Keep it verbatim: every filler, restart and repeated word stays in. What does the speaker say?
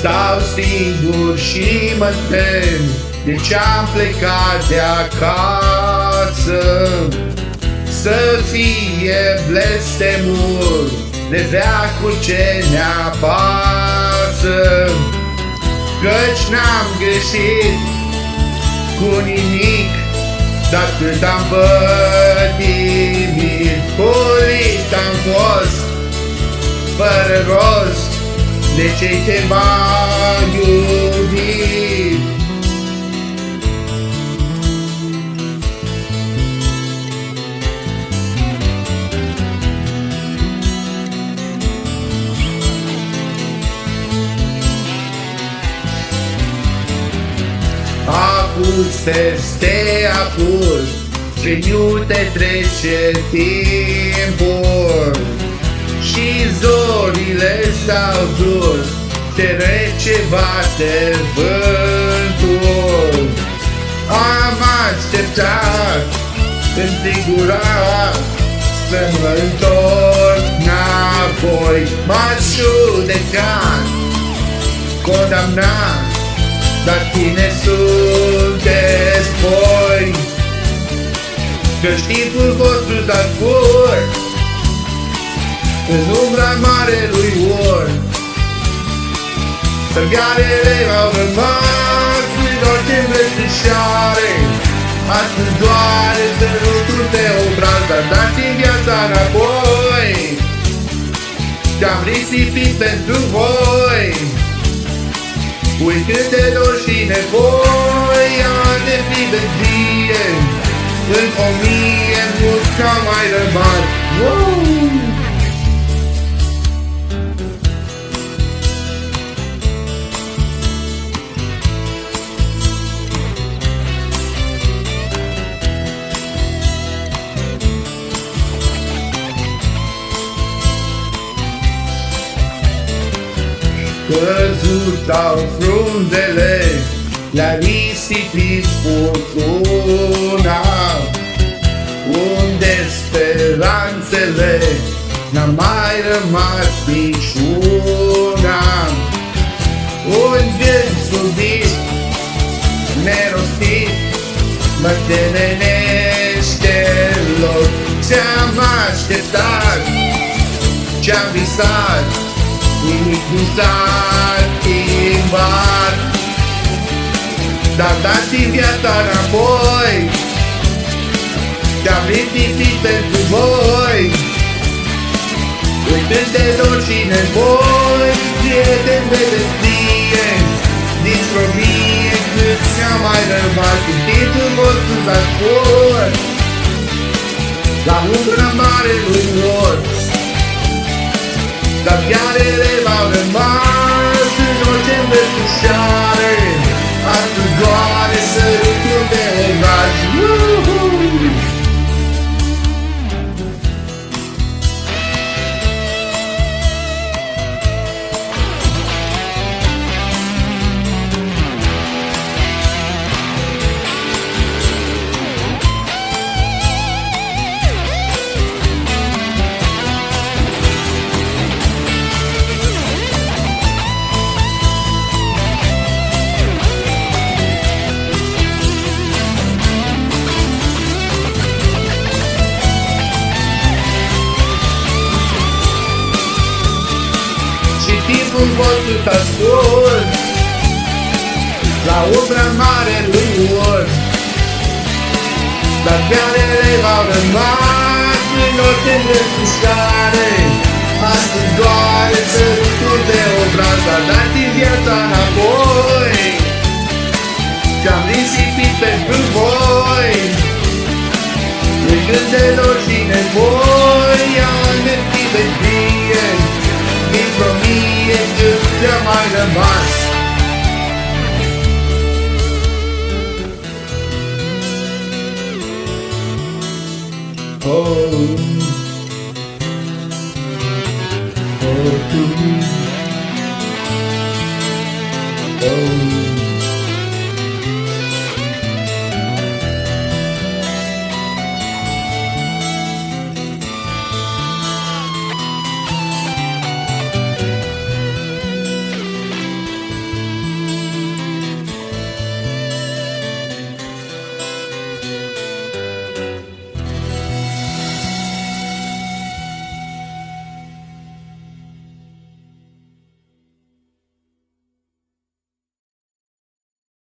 Stau singur și mă tem de ce-am plecat de acasă. Să fie blestemul de veacul ce ne apasă, căci n-am greșit cu nimic, dar cât am pătimit, purit am fost, fără rost, de cei ce m-au iubit. Apus peste apus, prin iute trece timpul și zorile s-au dus, ce rece bate vântul. Am așteptat, înfigurat, să mă întorc înapoi. M-ați judecat, condamnat, dar cine sunteți voi? Căci timpul vostru s-a scurt în umbra marelui or. Sărgarele au rămas în orice îmbrățișare. Astăzi doare sărutul de obraz, dar dați-mi viața înapoi. Ce-am risipit pentru voi, uitând de dor și nevoi, ani de privegie, în o mie mult ca mai rămas. Wow! Căzut au frunzele, le-a risipit furtuna, unde speranțele n-a mai rămas niciuna. Un gând slăbit, nerostit, mă temenește în loc. Ce-am așteptat, ce-am visat, nimic nu s-a schimbat. Dar dați-mi viața înapoi, ce-am risipit pentru voi, uitând de dor și nevoi, prieteni de veselie, dintr-o mie cât mi-a mai rămas. În timpul vostru s-a scurt la umbra marelui or. Dar ghearele v-au rămas în orice îmbrățișare. Astăzi doare sărutul de obraz. Timpul vostru s-a scurt la umbra marelui or. Dar ghearele v-au rămas în orice îmbrățișare. Astăzi doare sărutul de obraz, dar dați-mi viața înapoi, ce-am risipit pentru voi, uitând de dor și nevoi, ani de privegie, dintr-o mie cât mi-a mai rămas. Oh.